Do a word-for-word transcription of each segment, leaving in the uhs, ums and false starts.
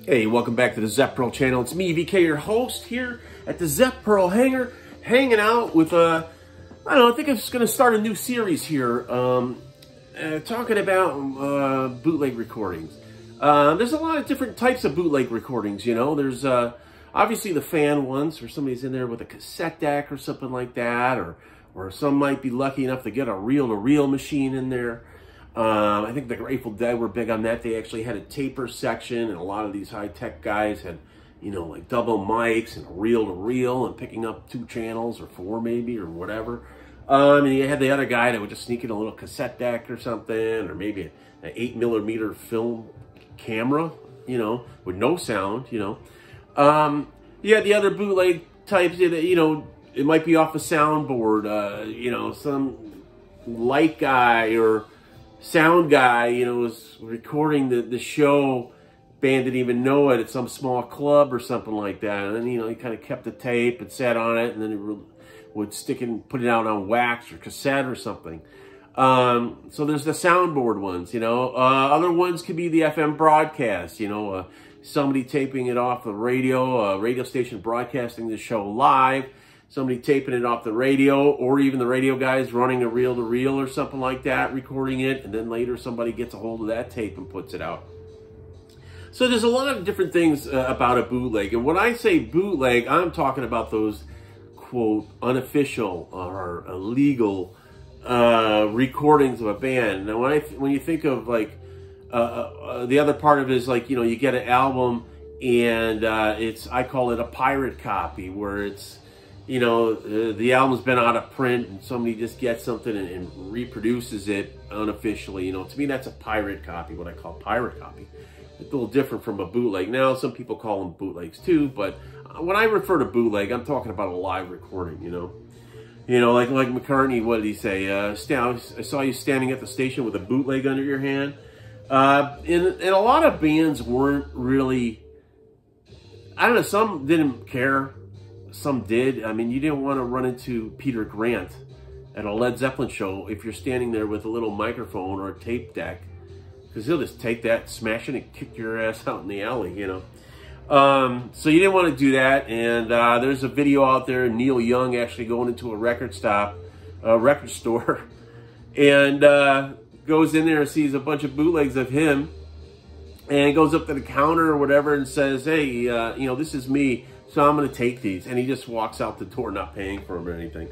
Hey, welcome back to the Zep Pearl channel. It's me, V K, your host, here at the Zep Pearl Hangar, hanging out with, uh, I don't know, I think I'm just going to start a new series here, um, uh, talking about uh, bootleg recordings. Uh, there's a lot of different types of bootleg recordings, you know. There's uh, obviously the fan ones, where somebody's in there with a cassette deck or something like that, or, or some might be lucky enough to get a reel-to-reel machine in there. Um, I think the Grateful Dead were big on that. They actually had a taper section, and a lot of these high-tech guys had, you know, like double mics and a reel-to-reel and picking up two channels or four maybe or whatever. Um, and you had the other guy that would just sneak in a little cassette deck or something, or maybe an eight millimeter film camera, you know, with no sound, you know. Um, you had the other bootleg types, you know, it might be off a soundboard, uh, you know, some light guy or sound guy, you know, was recording the, the show, band didn't even know it, at some small club or something like that. And then, you know, he kind of kept the tape and sat on it, and then he would stick it and put it out on wax or cassette or something. Um, so there's the soundboard ones, you know. Uh, other ones could be the F M broadcast, you know, uh, somebody taping it off the radio, a radio station broadcasting the show live, somebody taping it off the radio, or even the radio guys running a reel-to-reel or something like that, recording it, and then later somebody gets a hold of that tape and puts it out. So there's a lot of different things uh, about a bootleg. And when I say bootleg, I'm talking about those, quote, unofficial or illegal uh, recordings of a band. Now, when, I th when you think of, like, uh, uh, the other part of it is, like, you know, you get an album, and uh, it's, I call it a pirate copy, where it's, you know, uh, the album's been out of print and somebody just gets something and, and reproduces it unofficially. You know, to me, that's a pirate copy, what I call pirate copy. It's a little different from a bootleg. Now, some people call them bootlegs too, but when I refer to bootleg, I'm talking about a live recording, you know. You know, like like McCartney, what did he say? Uh, I saw you standing at the station with a bootleg under your hand. Uh, and, and a lot of bands weren't really, I don't know, some didn't care. Some did. I mean, you didn't want to run into Peter Grant at a Led Zeppelin show if you're standing there with a little microphone or a tape deck, because he'll just take that, smash it, and kick your ass out in the alley, you know. Um, so you didn't want to do that. And uh, there's a video out there, Neil Young actually going into a record stop, a record store, and uh, goes in there and sees a bunch of bootlegs of him, and goes up to the counter or whatever and says, hey, uh, you know, this is me, so I'm going to take these. And he just walks out the door, not paying for them or anything.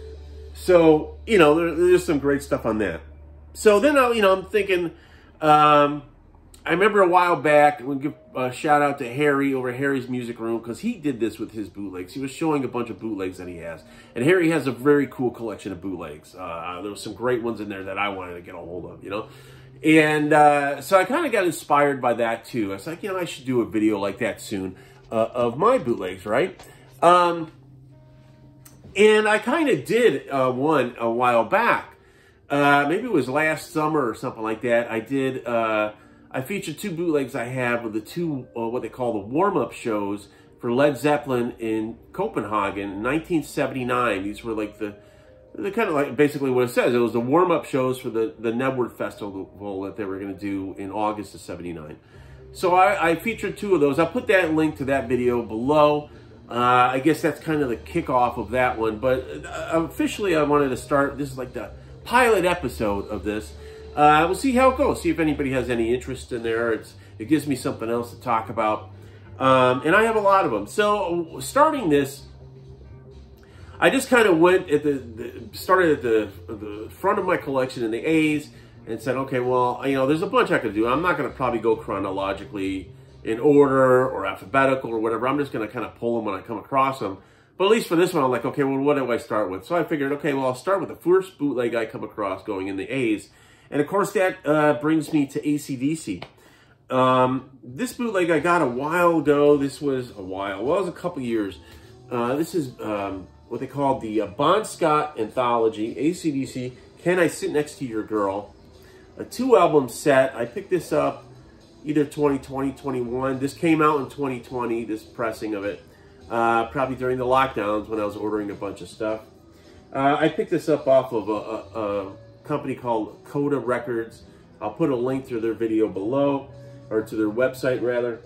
So, you know, there, there's some great stuff on that. So then, I, you know, I'm thinking, um, I remember a while back, we'll give a shout out to Harry over Harry's Music Room, because he did this with his bootlegs. He was showing a bunch of bootlegs that he has. And Harry has a very cool collection of bootlegs. Uh, there was some great ones in there that I wanted to get a hold of, you know. And uh, so I kind of got inspired by that too. I was like, you know, I should do a video like that soon. Uh, of my bootlegs, right? Um, and I kind of did uh, one a while back. Uh, maybe it was last summer or something like that. I did, uh, I featured two bootlegs I have of the two, uh, what they call the warm-up shows for Led Zeppelin in Copenhagen in nineteen seventy-nine. These were like the, the kind of like basically what it says. It was the warm-up shows for the, the Nebworth Festival that they were going to do in August of seventy-nine. So I, I featured two of those. I'll put that link to that video below. Uh, I guess that's kind of the kickoff of that one. But uh, officially, I wanted to start. This is like the pilot episode of this. Uh, we'll see how it goes. See if anybody has any interest in there. It's, it gives me something else to talk about. Um, and I have a lot of them. So starting this, I just kind of went at the, the started at the, the front of my collection in the A's, and said, okay, well, you know, there's a bunch I could do. I'm not going to probably go chronologically in order or alphabetical or whatever. I'm just going to kind of pull them when I come across them. But at least for this one, I'm like, okay, well, what do I start with? So I figured, okay, well, I'll start with the first bootleg I come across going in the A's. And, of course, that uh, brings me to A C D C. Um, this bootleg I got a while ago. This was a while. Well, it was a couple years. Uh, this is um, what they call the uh, Bon Scott Anthology, A C D C, Can I Sit Next to Your Girl? A two-album set. I picked this up either twenty twenty, twenty-one. This came out in twenty twenty, this pressing of it. Uh, probably during the lockdowns when I was ordering a bunch of stuff. Uh, I picked this up off of a, a, a company called CODA Records. I'll put a link to their video below, or to their website, rather.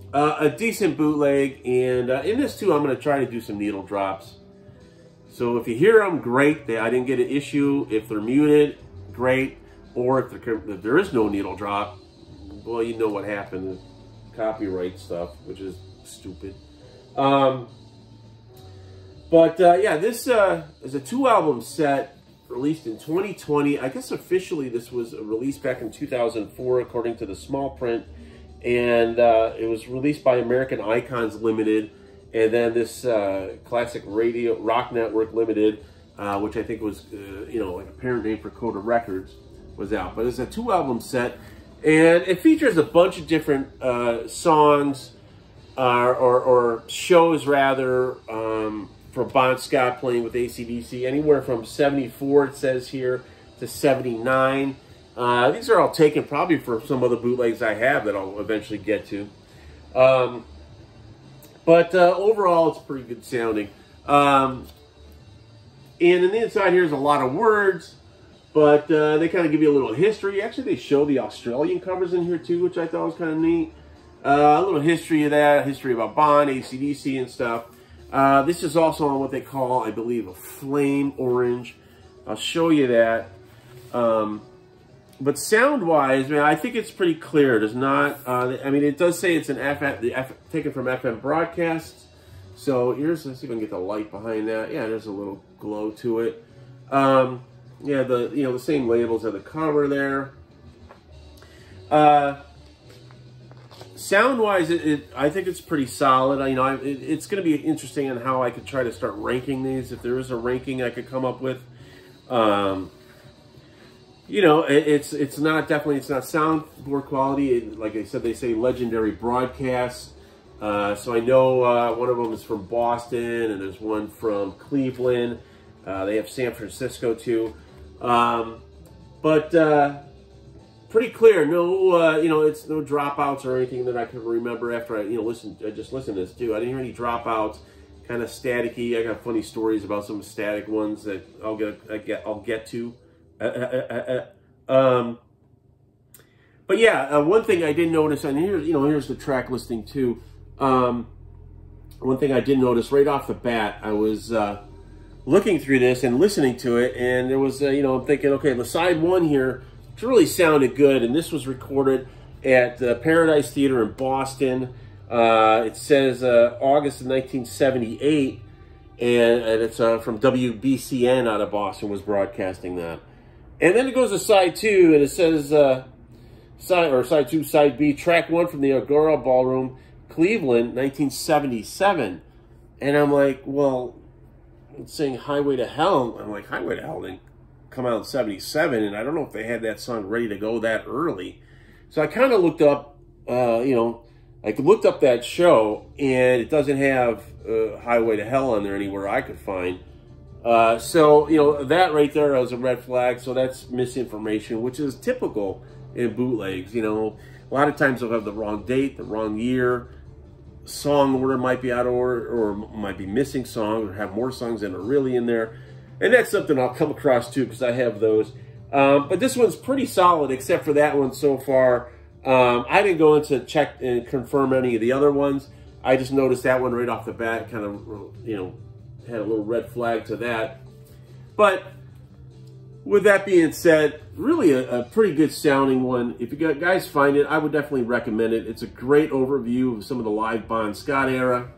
uh, a decent bootleg. And uh, in this too, I'm going to try to do some needle drops. So if you hear them, great. They, I didn't get an issue. If they're muted, great. Or if there, if there is no needle drop, well, you know what happened. Copyright stuff, which is stupid. Um, but uh, yeah, this uh, is a two-album set released in twenty twenty. I guess officially this was released back in two thousand four, according to the small print. And uh, it was released by American Icons Limited. And then this uh, Classic Radio Rock Network Limited, uh, which I think was, uh, you know, like a parent name for CODA Records, was out. But it's a two-album set. And it features a bunch of different uh, songs, uh, or, or shows, rather, um, for Bon Scott playing with A C D C, anywhere from seventy-four, it says here, to seventy-nine. Uh, these are all taken probably for some of the bootlegs I have that I'll eventually get to. Um, but uh, overall, it's pretty good sounding. Um, and on the inside here is a lot of words. But uh, they kind of give you a little history. Actually, they show the Australian covers in here too, which I thought was kind of neat. Uh, a little history of that, history about Bon, A C D C, and stuff. Uh, this is also on what they call, I believe, a flame orange. I'll show you that. Um, but sound-wise, man, I think it's pretty clear. It is not. Uh, I mean, it does say it's an F M, the F, taken from F M broadcasts. So here's, let's see if I can get the light behind that. Yeah, there's a little glow to it. Um, Yeah, the you know the same labels are the cover there. Uh, sound-wise, it, it I think it's pretty solid. I, you know, I, it, it's going to be interesting on how I could try to start ranking these. If there is a ranking I could come up with, um, you know, it, it's it's not definitely it's not soundboard quality. It, like I said, they say legendary broadcasts. Uh, so I know uh, one of them is from Boston, and there's one from Cleveland. Uh, they have San Francisco too. Um, but, uh, pretty clear. No, uh, you know, it's no dropouts or anything that I can remember after I, you know, listen, I just listened to this too. I didn't hear any dropouts, kind of staticky. I got funny stories about some static ones that I'll get, I get, I'll get to. Uh, uh, uh, uh, um, but yeah, uh, one thing I did notice, and here, you know, here's the track listing too. Um, one thing I did notice right off the bat, I was, uh, looking through this and listening to it, and there was, uh, you know, I'm thinking, okay, the side one here, it really sounded good, and this was recorded at the Paradise Theater in Boston. Uh, it says uh, August of nineteen seventy-eight, and, and it's uh, from W B C N out of Boston was broadcasting that. And then it goes to side two, and it says, uh, side or side two, side B, track one from the Agora Ballroom, Cleveland, nineteen seventy-seven. And I'm like, well, it's saying Highway to Hell. I'm like, Highway to Hell didn't come out in seventy-seven, and I don't know if they had that song ready to go that early. So I kind of looked up, uh, you know, I looked up that show, and it doesn't have uh, Highway to Hell on there anywhere I could find. Uh, so, you know, that right there was a red flag, so that's misinformation, which is typical in bootlegs. You know, a lot of times they'll have the wrong date, the wrong year, song order might be out of order, or might be missing songs, or have more songs than are really in there. And that's something I'll come across too, because I have those. Um, but this one's pretty solid, except for that one so far. Um, I didn't go into check and confirm any of the other ones. I just noticed that one right off the bat, kind of, you know, had a little red flag to that. But with that being said, really a, a pretty good sounding one. If you guys find it, I would definitely recommend it. It's a great overview of some of the live Bon Scott era.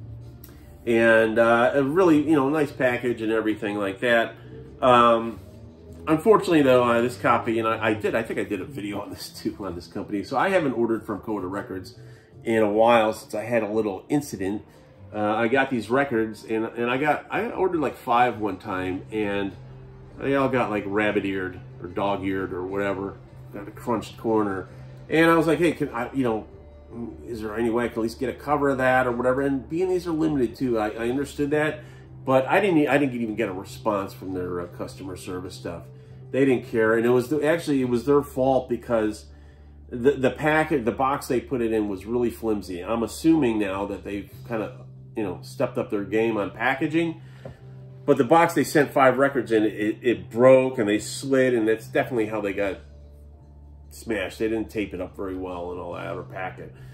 And uh, a really, you know, nice package and everything like that. Um, unfortunately, though, uh, this copy, and I, I did, I think I did a video on this too, on this company. So I haven't ordered from CODA Records in a while, since I had a little incident. Uh, I got these records, and, and I got, I ordered like five one time, and they all got like rabbit-eared or dog-eared or whatever, got a crunched corner. And I was like, hey, can I, you know, is there any way I can at least get a cover of that or whatever? And being these are limited too, I, I understood that, but I didn't, I didn't even get a response from their uh, customer service stuff. They didn't care, and it was the, actually it was their fault, because the the packet, the box they put it in was really flimsy. I'm assuming now that they've kind of, you know, stepped up their game on packaging. But the box they sent five records in, it, it broke and they slid, and that's definitely how they got smashed. They didn't tape it up very well and all that, or pack it.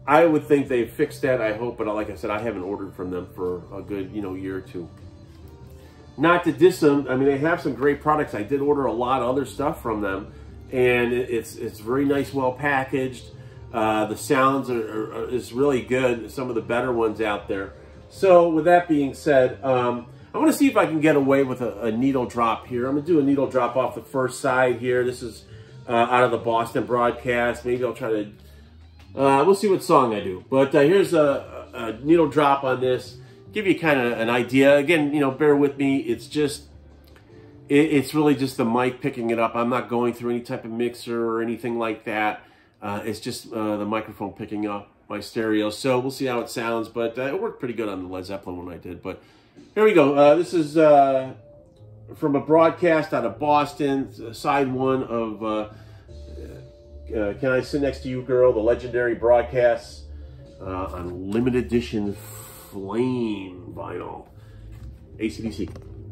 I would think they've fixed that, I hope, but like I said, I haven't ordered from them for a good, you know, year or two. Not to diss them, I mean, they have some great products. I did order a lot of other stuff from them, and it's it's very nice, well packaged. Uh, the sounds are, are, are is really good, some of the better ones out there. So with that being said, um, I want to see if I can get away with a, a needle drop here. I'm going to do a needle drop off the first side here. This is uh, out of the Boston broadcast. Maybe I'll try to... Uh, we'll see what song I do. But uh, here's a, a needle drop on this. Give you kind of an idea. Again, you know, bear with me. It's just, it, it's really just the mic picking it up. I'm not going through any type of mixer or anything like that. Uh, it's just uh, the microphone picking up my stereo. So we'll see how it sounds. But uh, it worked pretty good on the Led Zeppelin one I did. But here we go. Uh, this is uh, from a broadcast out of Boston, side one of... Uh, Uh, Can I Sit Next to You, Girl? The legendary broadcasts uh, on limited edition flame vinyl. A C D C.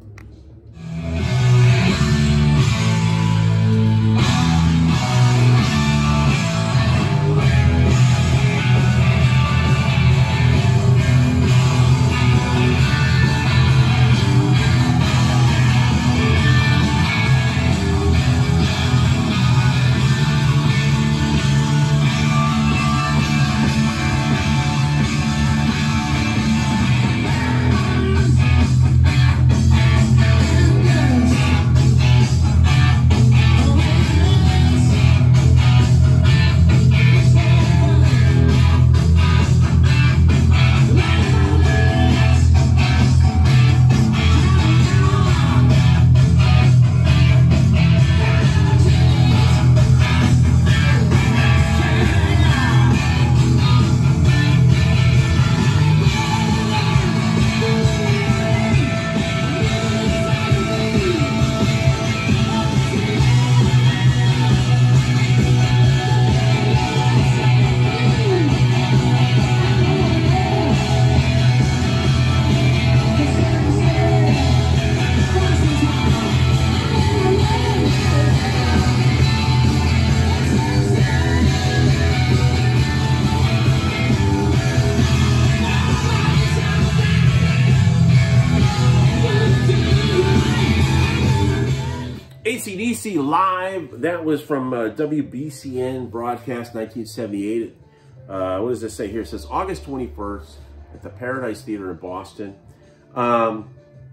A C D C Live, that was from uh, W B C N broadcast nineteen seventy-eight. Uh, what does this say here? It says August twenty-first at the Paradise Theater in Boston. Um,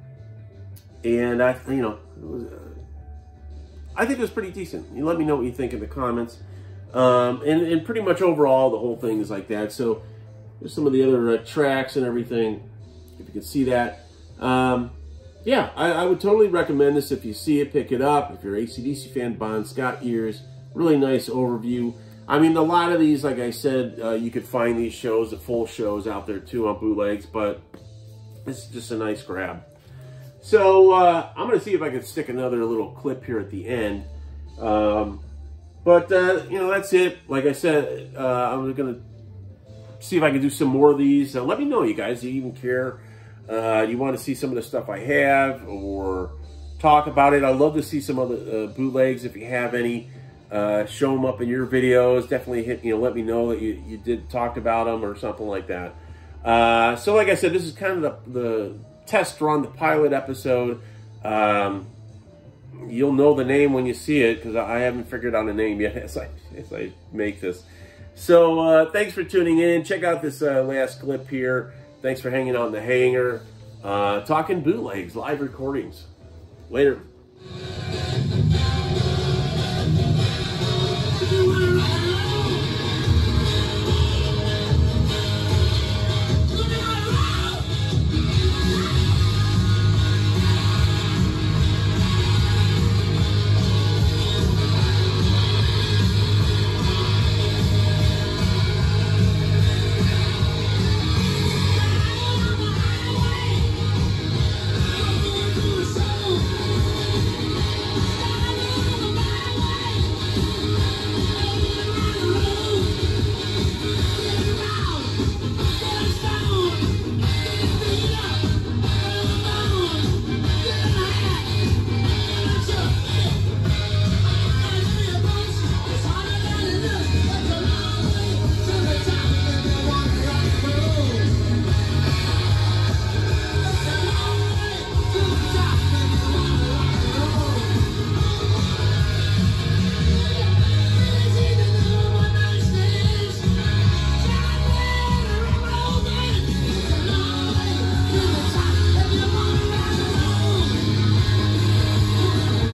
and I, you know, it was, uh, I think it was pretty decent. You let me know what you think in the comments. Um, and, and pretty much overall, the whole thing is like that. So there's some of the other uh, tracks and everything, if you can see that. Um, yeah, I, I would totally recommend this. If you see it, pick it up. If you're an A C D C fan, Bon Scott ears. Really nice overview. I mean, a lot of these, like I said, uh, you could find these shows, the full shows out there too on Bootlegs, but it's just a nice grab. So uh, I'm going to see if I can stick another little clip here at the end. Um, but, uh, you know, that's it. Like I said, uh, I'm going to see if I can do some more of these. Uh, let me know, you guys. Do you even care? Uh, you want to see some of the stuff I have or talk about it? I'd love to see some other uh, bootlegs if you have any. Uh, show them up in your videos. Definitely hit, you know, let me know that you, you did talk about them or something like that. Uh, so like I said, this is kind of the, the test run, the pilot episode. Um, you'll know the name when you see it because I haven't figured out a name yet as I, as I make this. So uh, thanks for tuning in. Check out this uh, last clip here. Thanks for hanging out in the hangar. Uh, talking bootlegs, live recordings. Later.